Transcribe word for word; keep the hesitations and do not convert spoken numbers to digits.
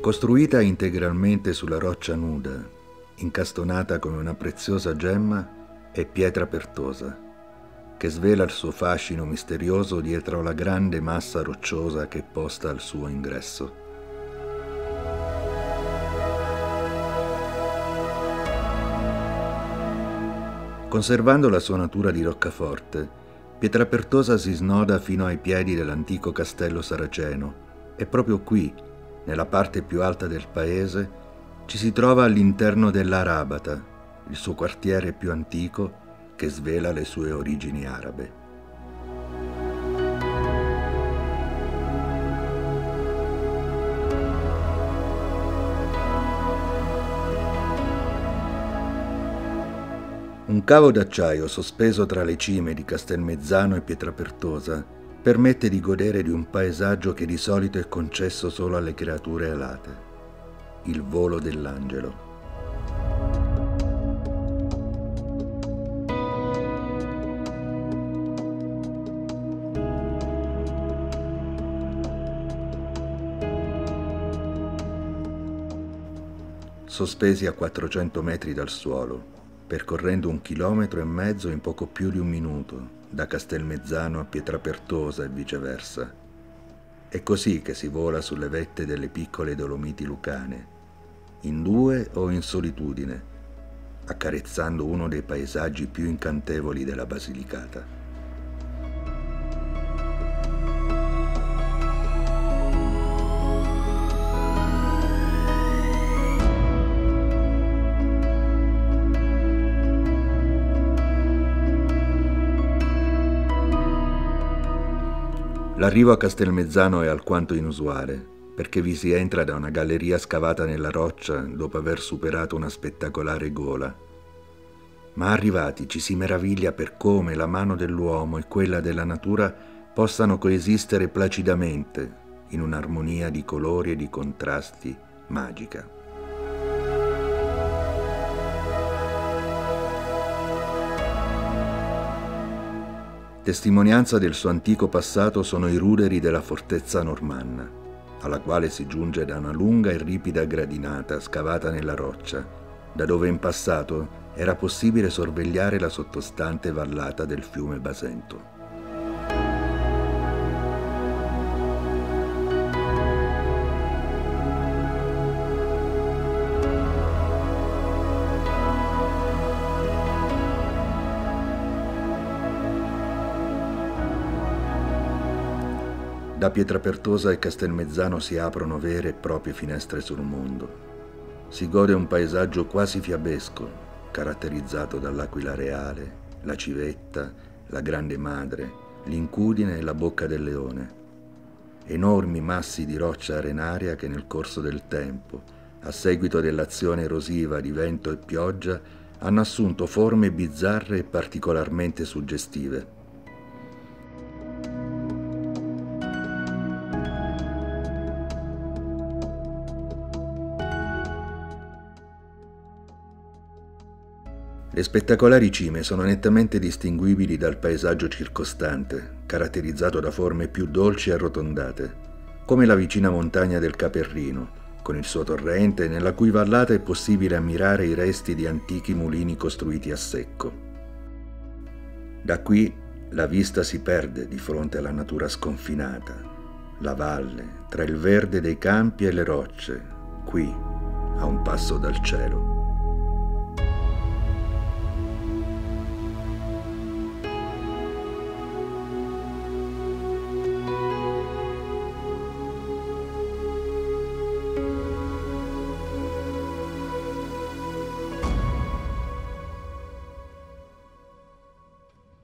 Costruita integralmente sulla roccia nuda, incastonata come una preziosa gemma, è Pietra Pertosa, che svela il suo fascino misterioso dietro la grande massa rocciosa che è posta al suo ingresso. Conservando la sua natura di roccaforte, Pietra Pertosa si snoda fino ai piedi dell'antico castello saraceno e proprio qui, nella parte più alta del paese, ci si trova all'interno dell'Arabata, il suo quartiere più antico che svela le sue origini arabe. Un cavo d'acciaio sospeso tra le cime di Castelmezzano e Pietrapertosa permette di godere di un paesaggio che di solito è concesso solo alle creature alate, il volo dell'angelo. Sospesi a quattrocento metri dal suolo, percorrendo un chilometro e mezzo in poco più di un minuto, da Castelmezzano a Pietrapertosa e viceversa. È così che si vola sulle vette delle piccole Dolomiti lucane, in due o in solitudine, accarezzando uno dei paesaggi più incantevoli della Basilicata. L'arrivo a Castelmezzano è alquanto inusuale, perché vi si entra da una galleria scavata nella roccia dopo aver superato una spettacolare gola. Ma arrivati ci si meraviglia per come la mano dell'uomo e quella della natura possano coesistere placidamente in un'armonia di colori e di contrasti magica. Testimonianza del suo antico passato sono i ruderi della fortezza normanna, alla quale si giunge da una lunga e ripida gradinata scavata nella roccia, da dove in passato era possibile sorvegliare la sottostante vallata del fiume Basento. Da Pietrapertosa e Castelmezzano si aprono vere e proprie finestre sul mondo. Si gode un paesaggio quasi fiabesco, caratterizzato dall'aquila reale, la civetta, la grande madre, l'incudine e la bocca del leone. Enormi massi di roccia arenaria che nel corso del tempo, a seguito dell'azione erosiva di vento e pioggia, hanno assunto forme bizzarre e particolarmente suggestive. Le spettacolari cime sono nettamente distinguibili dal paesaggio circostante, caratterizzato da forme più dolci e arrotondate, come la vicina montagna del Caperrino, con il suo torrente nella cui vallata è possibile ammirare i resti di antichi mulini costruiti a secco. Da qui la vista si perde di fronte alla natura sconfinata, la valle, tra il verde dei campi e le rocce, qui, a un passo dal cielo.